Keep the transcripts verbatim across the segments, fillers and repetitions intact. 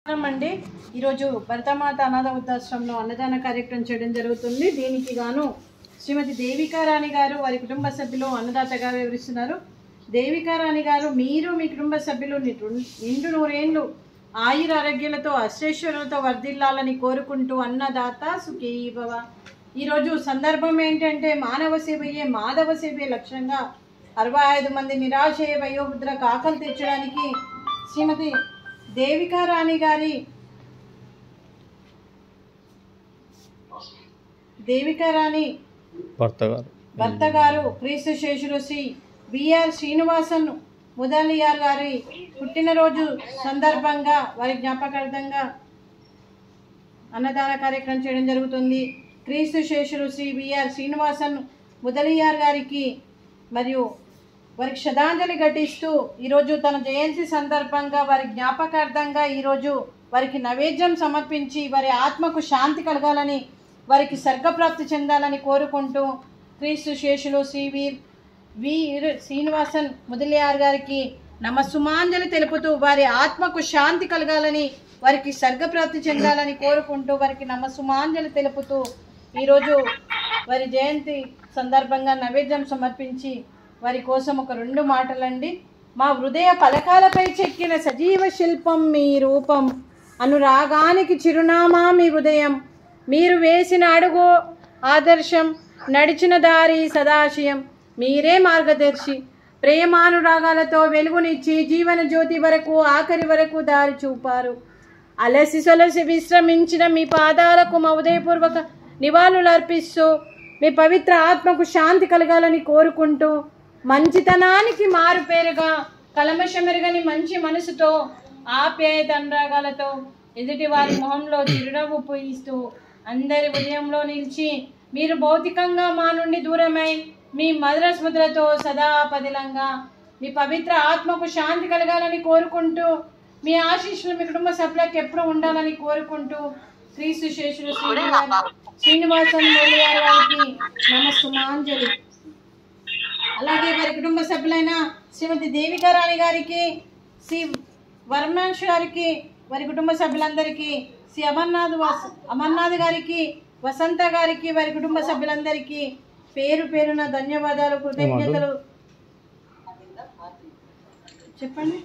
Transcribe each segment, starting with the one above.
అండి ఈరోజు భరతమాత అనాథ వృద్ధాశ్రమంలో అన్నదాన కార్యక్రమం చేయడం జరుగుతుంది. దీనికి గాను శ్రీమతి దేవికా రాణి గారు వారి కుటుంబ సభ్యులు అన్నదాతగా వివరిస్తున్నారు. దేవికా రాణి గారు, మీరు మీ కుటుంబ సభ్యులు నిండు నూరేళ్లు ఆయుర ఆరోగ్యాలతో అశ్రేశ్వరులతో వర్ధిల్లాలని కోరుకుంటూ అన్నదాత సుఖీ భవ. ఈరోజు సందర్భం ఏంటంటే మానవ సేవయే మాధవ సేవే లక్ష్యంగా అరవై ఐదు మంది నిరాశయ వయోవృద్ధులకు ఆకలి తీర్చడానికి శ్రీమతి దేవికా రాణి గారి దేవికా రాణి భర్త గారు క్రీస్తు శేషులు శ్రీ బిఆర్ శ్రీనివాసన్ ముదలియార్ గారి పుట్టినరోజు సందర్భంగా వారి జ్ఞాపకార్థంగా అన్నదాన కార్యక్రమం చేయడం జరుగుతుంది. క్రీస్తు శేషులు శ్రీ బిఆర్ శ్రీనివాసన్ ముదలియార్ గారికి మరియు వారికి శ్రద్ధాంజలి ఘటిస్తూ ఈరోజు తన జయంతి సందర్భంగా వారి జ్ఞాపకార్థంగా ఈరోజు వారికి నైవేద్యం సమర్పించి వారి ఆత్మకు శాంతి కలగాలని, వారికి స్వర్గప్రాప్తి చెందాలని కోరుకుంటూ క్రీస్తు శేషులు శ్రీ వీర్ వీర్ శ్రీనివాసన్ ముదలియార్ గారికి నమస్సుమాంజలి తెలుపుతూ వారి ఆత్మకు శాంతి కలగాలని, వారికి స్వర్గప్రాప్తి చెందాలని కోరుకుంటూ వారికి నమస్సుమాంజలి తెలుపుతూ ఈరోజు వారి జయంతి సందర్భంగా నైవేద్యం సమర్పించి వారి కోసం ఒక రెండు మాటలండి. మా హృదయ పలకాలపై చెక్కిన సజీవ శిల్పం మీ రూపం, అనురాగానికి చిరునామా మీ హృదయం, మీరు వేసిన అడుగు ఆదర్శం, నడిచిన దారి సదాశయం, మీరే మార్గదర్శి, ప్రేమానురాగాలతో వెలుగునిచ్చి జీవన జ్యోతి వరకు ఆఖరి వరకు దారి చూపారు. అలసి సొలసి విశ్రమించిన మీ పాదాలకు మా ఉదయపూర్వక నివాళులు అర్పిస్తూ మీ పవిత్ర ఆత్మకు శాంతి కలగాలని కోరుకుంటూ మంచితనానికి మారు పేరుగా కలమషమెరుగని మంచి మనసుతో ఆప్యాయత అనురాగాలతో ఎదుటి వారి మొహంలో చిరునవ్వు పూయిస్తూ అందరి ఉదయంలో నిలిచి మీరు భౌతికంగా మా నుండి దూరమై మీ మధుర స్మృతులతో సదా పదిలంగా మీ పవిత్ర ఆత్మకు శాంతి కలగాలని కోరుకుంటూ మీ ఆశీస్సులు మీ కుటుంబ సభ్యులకు ఎప్పుడు ఉండాలని కోరుకుంటూ క్రీస్తు శేషులు శ్రీనివాసన్ ముదలియార్ గారికి నమస్సుమాంజలి. అలాగే వారి కుటుంబ సభ్యులైన శ్రీమతి దేవికా రాణి గారికి, శ్రీ వర్మేష్ గారికి, వారి కుటుంబ సభ్యులందరికీ, శ్రీ అమర్నాథ్ వస్ అమర్నాథ్ గారికి, వసంత గారికి, వారి కుటుంబ సభ్యులందరికీ పేరు పేరున ధన్యవాదాలు, కృతజ్ఞతలు చెప్పండి.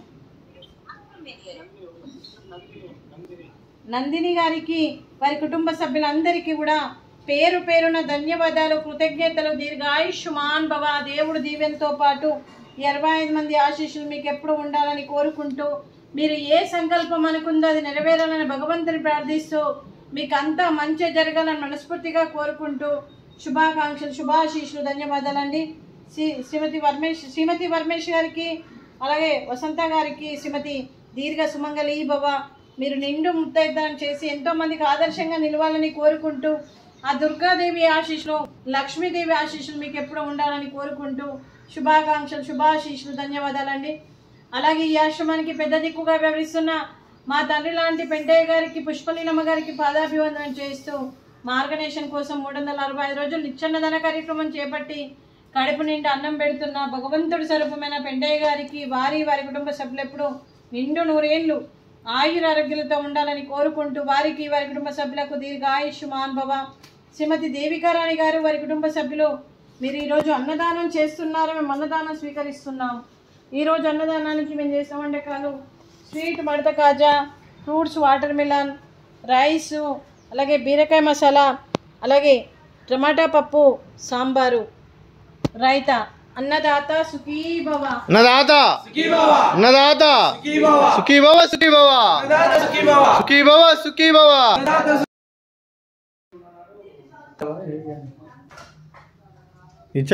నందిని గారికి, వారి కుటుంబ సభ్యులందరికీ కూడా పేరు పేరున ధన్యవాదాలు, కృతజ్ఞతలు. దీర్ఘాయుష్మాన్ భవ. దేవుడు దీవెనతో పాటు ఈ అరవై ఐదు మంది ఆశీస్సులు మీకు ఎప్పుడు ఉండాలని కోరుకుంటూ, మీరు ఏ సంకల్పం అనుకుందో అది నెరవేరాలని భగవంతుని ప్రార్థిస్తూ మీకు అంతా మంచి జరగాలని మనస్ఫూర్తిగా కోరుకుంటూ శుభాకాంక్షలు, శుభాశీస్సులు, ధన్యవాదాలండి. శ్రీ శ్రీమతి వర్మేష్ శ్రీమతి వర్మేష్ గారికి, అలాగే వసంత గారికి శ్రీమతి దీర్ఘ సుమంగళి భవ. మీరు నిండు ముత్తైదనం చేసి ఎంతోమందికి ఆదర్శంగా నిలవాలని కోరుకుంటూ ఆ దుర్గాదేవి ఆశీస్సులు, లక్ష్మీదేవి ఆశీస్సులు మీకు ఎప్పుడు ఉండాలని కోరుకుంటూ శుభాకాంక్షలు, శుభాశీస్సులు, ధన్యవాదాలండి. అలాగే ఈ ఆశ్రమానికి పెద్ద దిక్కుగా వ్యవహరిస్తున్న మా తండ్రి లాంటి పెంటయ్య గారికి, పుష్పలీలమ్మ గారికి పాదాభివందనం చేస్తూ మార్గనేషన్ కోసం మూడు వందల అరవై ఐదు రోజులు నిత్యాన్నదాన కార్యక్రమం చేపట్టి కడుపు నిండా అన్నం పెడుతున్న భగవంతుడి స్వరూపమైన పెంటయ్య గారికి, వారి వారి కుటుంబ సభ్యులు ఎప్పుడు నిండు నూరేళ్లు ఆయుర ఆరోగ్యాలతో ఉండాలని కోరుకుంటూ వారికి, వారి కుటుంబ సభ్యులకు దీర్ఘాయుష్మాన్ భవ. శ్రీమతి దేవికా రాణి గారు, వారి కుటుంబ సభ్యులు, మీరు ఈరోజు అన్నదానం చేస్తున్నారు, మేము అన్నదానం స్వీకరిస్తున్నాం. ఈరోజు అన్నదానానికి మేము చేసిన వంటకాలు స్వీట్ మడత కాజా, ఫ్రూట్స్, వాటర్ మిలన్, రైసు, అలాగే బీరకాయ మసాలా, అలాగే టమాటా పప్పు, సాంబారు, రైతా. అన్నదాత సుఖీ భవ. అన్నదాత సుఖీ భవ. అన్నదాత సుఖీ భవ. సుఖీ భవ. సుఖీ భవ. అన్నదాత సుఖీ భవ. సుఖీ భవ. సుఖీ భవ. అన్నదాత ఇచ్చ